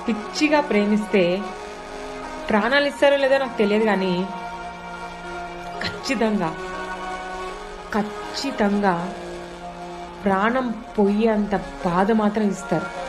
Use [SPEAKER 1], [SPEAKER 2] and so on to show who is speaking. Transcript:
[SPEAKER 1] పిచ్చిగా ప్రేమిస్తే ప్రాణాలు ఇస్తారో లేదో నాకు తెలియదు కానీ ఖచ్చితంగా, ఖచ్చితంగా ప్రాణం పోయేంత బాధ మాత్రం ఇస్తారు.